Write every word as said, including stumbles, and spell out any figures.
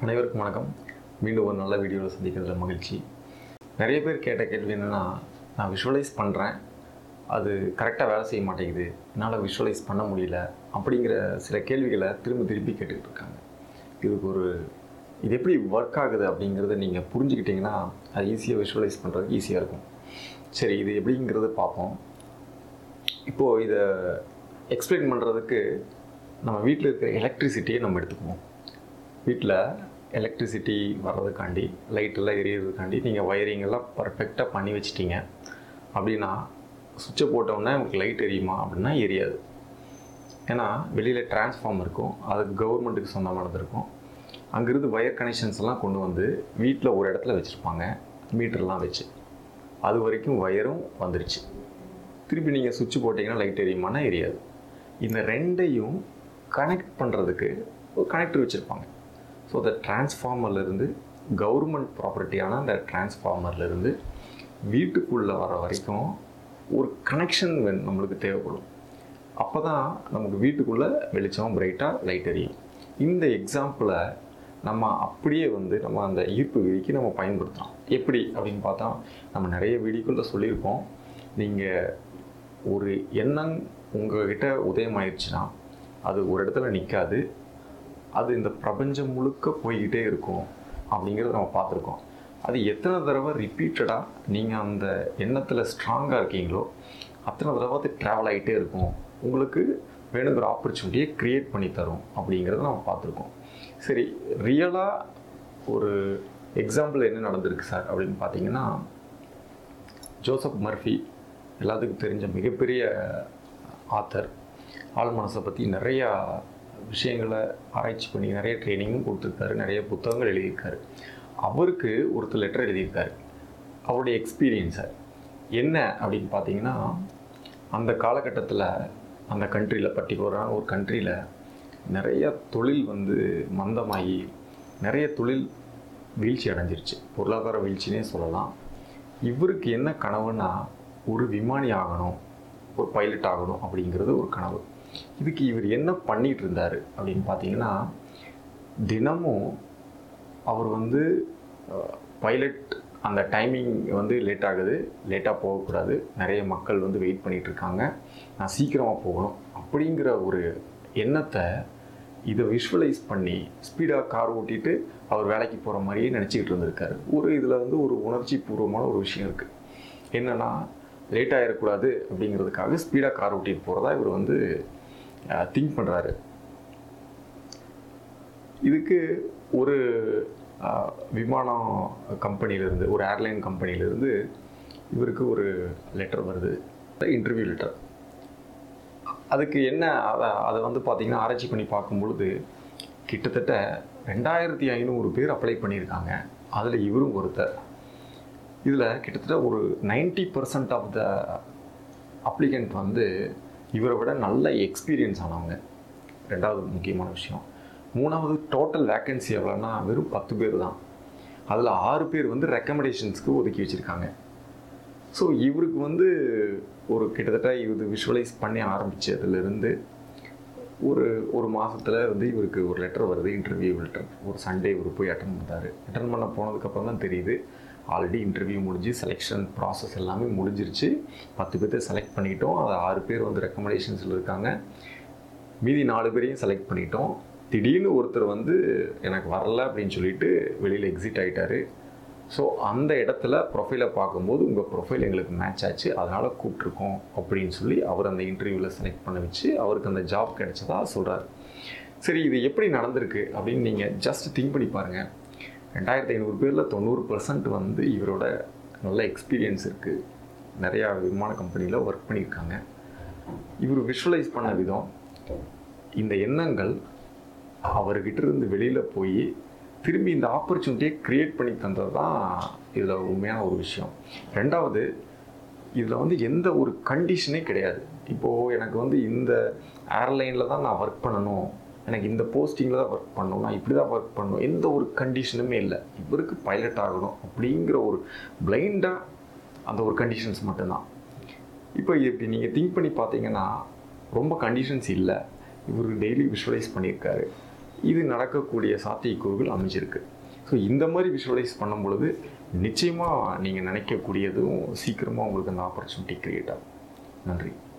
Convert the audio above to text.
அனைவருக்கும் வணக்கம். மீண்டும் ஒரு நல்ல வீடியோவில் சந்திக்கிறதுல மகிழ்ச்சி. நிறைய பேர் கேட்ட கேள்வி என்னென்னா, நான் விஷுவலைஸ் பண்ணுறேன், அது கரெக்டாக வேலை செய்ய மாட்டேங்குது, என்னால் விஷுவலைஸ் பண்ண முடியல அப்படிங்கிற சில கேள்விகளை திரும்ப திருப்பி கேட்டுக்கிட்டு இருக்காங்க. இதுக்கு ஒரு இது எப்படி ஒர்க் ஆகுது அப்படிங்கிறத நீங்கள் புரிஞ்சுக்கிட்டிங்கன்னா அது ஈஸியாக விஷுவலைஸ் பண்ணுறதுக்கு ஈஸியாக இருக்கும். சரி, இது எப்படிங்கிறத பார்ப்போம். இப்போது இதை எக்ஸ்பிளைன் பண்ணுறதுக்கு நம்ம வீட்டில் இருக்கிற எலக்ட்ரிசிட்டியை நம்ம எடுத்துக்குவோம். வீட்டில் எலக்ட்ரிசிட்டி வர்றதுக்காண்டி, லைட்டெல்லாம் எரியறதுக்காண்டி நீங்கள் வயரிங்கெல்லாம் பர்ஃபெக்டாக பண்ணி வச்சிட்டிங்க அப்படின்னா, சுவிட்சை போட்டோன்னே உங்களுக்கு லைட் எரியுமா அப்படின்னா எரியாது. ஏன்னா வெளியில் டிரான்ஸ்ஃபார்ம் இருக்கும், அது கவர்மெண்ட்டுக்கு சொந்தமானது இருக்கும். அங்கேருந்து வயர் கனெக்ஷன்ஸ் எல்லாம் கொண்டு வந்து வீட்டில் ஒரு இடத்துல வச்சுருப்பாங்க, மீட்டர்லாம் வச்சு. அது வரைக்கும் வயரும் வந்துருச்சு. திருப்பி நீங்கள் சுவிட்ச் போட்டிங்கன்னா லைட் எரியுமானா எரியாது. இந்த ரெண்டையும் கனெக்ட் பண்ணுறதுக்கு ஒரு கனெக்டர் வச்சுருப்பாங்க. ஸோ அந்த டிரான்ஸ்ஃபார்மர்லேருந்து, கவர்மெண்ட் ப்ராப்பர்ட்டியான அந்த டிரான்ஸ்ஃபார்மர்லேருந்து வீட்டுக்குள்ளே வர வரைக்கும் ஒரு கனெக்ஷன் நம்மளுக்கு தேவைப்படும். அப்போ தான் நமக்கு வீட்டுக்குள்ளே வெளிச்சம் பிரைட்டாக லைட் எரியும். இந்த எக்ஸாம்பிளை நம்ம அப்படியே வந்து நம்ம அந்த ஈர்ப்பு விதிக்கு நம்ம பயன்படுத்தலாம். எப்படி அப்படின்னு பார்த்தா, நம்ம நிறைய வீடியோக்குள்ளே சொல்லியிருக்கோம். நீங்கள் ஒரு எண்ணம் உங்கள்கிட்ட உதயமாயிடுச்சுன்னா அது ஒரு இடத்துல நிற்காது, அது இந்த பிரபஞ்சம் முழுக்க போய்கிட்டே இருக்கும் அப்படிங்கிறத நம்ம பார்த்துருக்கோம். அது எத்தனை தடவை ரிப்பீட்டடாக நீங்கள் அந்த எண்ணத்தில் ஸ்ட்ராங்காக இருக்கீங்களோ அத்தனை தடவை அது ட்ராவல் ஆகிட்டே இருக்கும், உங்களுக்கு வேணுங்கிற ஆப்பர்ச்சுனிட்டியை க்ரியேட் பண்ணி தரும் அப்படிங்கிறத நம்ம பார்த்துருக்கோம். சரி, ரியலாக ஒரு எக்ஸாம்பிள் என்ன நடந்திருக்கு சார் அப்படின்னு பார்த்தீங்கன்னா, ஜோசப் மர்ஃபி எல்லாத்துக்கும் தெரிஞ்ச மிகப்பெரிய ஆத்தர், ஆள் மனசை பற்றி நிறையா விஷயங்களை ஆராய்ச்சி பண்ணி நிறைய ட்ரைனிங்கும் கொடுத்துருக்காரு, நிறைய புத்தகங்கள் எழுதியிருக்காரு. அவருக்கு ஒருத்தர் லெட்டர் எழுதியிருக்காரு, அவருடைய எக்ஸ்பீரியன்ஸை. என்ன அப்படின்னு பார்த்தீங்கன்னா, அந்த காலகட்டத்தில் அந்த கண்ட்ரியில், பர்டிகுலரான ஒரு கண்ட்ரியில் நிறைய தொழில் வந்து மந்தமாகி நிறைய தொழில் வீழ்ச்சி அடைஞ்சிருச்சு, பொருளாதார வீழ்ச்சினே சொல்லலாம். இவருக்கு என்ன கனவுன்னா, ஒரு விமானி ஆகணும், ஒரு பைலட் ஆகணும் அப்படிங்கிறது ஒரு கனவு. இதுக்கு இவர் என்ன பண்ணிகிட்டு இருந்தார் அப்படின்னு பார்த்தீங்கன்னா, தினமும் அவர் வந்து பைலட் அந்த டைமிங் வந்து லேட் ஆகுது, லேட்டாக போகக்கூடாது, நிறைய மக்கள் வந்து வெயிட் பண்ணிகிட்டு இருக்காங்க, நான் சீக்கிரமாக போகணும் அப்படிங்கிற ஒரு எண்ணத்தை இதை விஷுவலைஸ் பண்ணி ஸ்பீடாக கார் ஓட்டிட்டு அவர் வேலைக்கு போகிற மாதிரியே நினச்சிக்கிட்டு இருந்திருக்காரு. ஒரு இதில் வந்து ஒரு உணர்ச்சி பூர்வமான ஒரு விஷயம் இருக்குது. என்னென்னா, லேட் ஆகிடக்கூடாது அப்படிங்கிறதுக்காக ஸ்பீடாக கார் ஓட்டிகிட்டு போகிறதா இவர் வந்து திங்க் பண்ணுறாரு. இதுக்கு ஒரு விமானம் கம்பெனியிலேருந்து, ஒரு ஏர்லைன் கம்பெனியிலேருந்து இவருக்கு ஒரு லெட்டர் வருது, இன்டர்வியூ லெட்டர். அதுக்கு என்ன அதை அதை வந்து பார்த்திங்கன்னா ஆராய்ச்சி பண்ணி பார்க்கும்பொழுது கிட்டத்தட்ட ரெண்டாயிரத்தி ஐநூறு பேர் அப்ளை பண்ணியிருக்காங்க. அதில் இவரும் ஒருத்தர். இதில் கிட்டத்தட்ட ஒரு ninety percent of the applicant வந்து இவரை விட நல்ல எக்ஸ்பீரியன்ஸ் ஆனவங்க. ரெண்டாவது முக்கியமான விஷயம். மூணாவது, டோட்டல் வேக்கன்சி எவ்வளோன்னா வெறும் பத்து பேர் தான். அதில் ஆறு பேர் வந்து ரெக்கமெண்டேஷன்ஸ்க்கு ஒதுக்கி வச்சுருக்காங்க. ஸோ இவருக்கு வந்து ஒரு கிட்டத்தட்ட இது விஷுவலைஸ் பண்ணி ஆரம்பித்ததுலேருந்து ஒரு ஒரு மாதத்தில் வந்து இவருக்கு ஒரு லெட்டர் வருது, இன்டர்வியூ லெட்டர். ஒரு சண்டே இவர் போய் அட்டன் பண்ணார். அட்டன் பண்ண போனதுக்கப்புறம் தான் தெரியுது, ஆல்ரெடி இன்டர்வியூ முடிஞ்சு செலெக்ஷன் ப்ராசஸ் எல்லாமே முடிஞ்சிருச்சு. பத்து பேர்த்தை செலக்ட் பண்ணிட்டோம். அது ஆறு பேர் வந்து ரெக்கமெண்டேஷன்ஸில் இருக்காங்க, மீதி நாலு பேரையும் செலக்ட் பண்ணிட்டோம். திடீர்னு ஒருத்தர் வந்து எனக்கு வரல அப்படின்னு சொல்லிட்டு வெளியில் எக்ஸிட் ஆகிட்டார். ஸோ அந்த இடத்துல ப்ரொஃபைலை பார்க்கும்போது உங்கள் ப்ரொஃபைல் எங்களுக்கு மேட்ச் ஆச்சு, அதனால் கூப்பிட்ருக்கோம் அப்படின்னு சொல்லி அவர் அந்த இன்டர்வியூவில் செலக்ட் பண்ண வச்சு அவருக்கு அந்த ஜாப் கிடைச்சதா சொல்கிறார். சரி, இது எப்படி நடந்திருக்கு அப்படின்னு நீங்கள் ஜஸ்ட் திங்க் பண்ணி பாருங்கள். ரெண்டாயிரத்தி ஐநூறு பேரில் தொண்ணூறு பர்சன்ட் வந்து இவரோட நல்ல எக்ஸ்பீரியன்ஸ் இருக்குது, நிறையா விமான கம்பெனியில் ஒர்க் பண்ணியிருக்காங்க. இவர் விஷுவலைஸ் பண்ண விதம், இந்த எண்ணங்கள் அவர்கிட்ட இருந்து வெளியில் போய் திரும்பி இந்த ஆப்பர்ச்சுனிட்டியை க்ரியேட் பண்ணி தந்தது தான் இதில் உண்மையான ஒரு விஷயம். ரெண்டாவது, இதில் வந்து எந்த ஒரு கண்டிஷனே கிடையாது. இப்போது எனக்கு வந்து இந்த ஏர்லைனில் தான் நான் ஒர்க் பண்ணணும், எனக்கு இந்த போஸ்டிங்கில் தான் ஒர்க் பண்ணணும், நான் இப்படி தான் ஒர்க் பண்ணணும், எந்த ஒரு கண்டிஷனுமே இல்லை. இவருக்கு பைலட் ஆகணும் அப்படிங்கிற ஒரு பிளைண்டாக அந்த ஒரு கண்டிஷன்ஸ் மட்டும்தான். இப்போ இப்படி நீங்கள் திங்க் பண்ணி பார்த்தீங்கன்னா ரொம்ப கண்டிஷன்ஸ் இல்லை. இவர் டெய்லி விஷுவலைஸ் பண்ணியிருக்காரு. இது நடக்கக்கூடிய சாத்தியக்கூறுகள் அமைஞ்சிருக்கு. ஸோ இந்த மாதிரி விஷுவலைஸ் பண்ணும் பொழுது நிச்சயமாக நீங்கள் நினைக்கக்கூடியதும் சீக்கிரமாக உங்களுக்கு அந்த ஆப்பர்ச்சுனிட்டி க்ரியேட் ஆகும். நன்றி.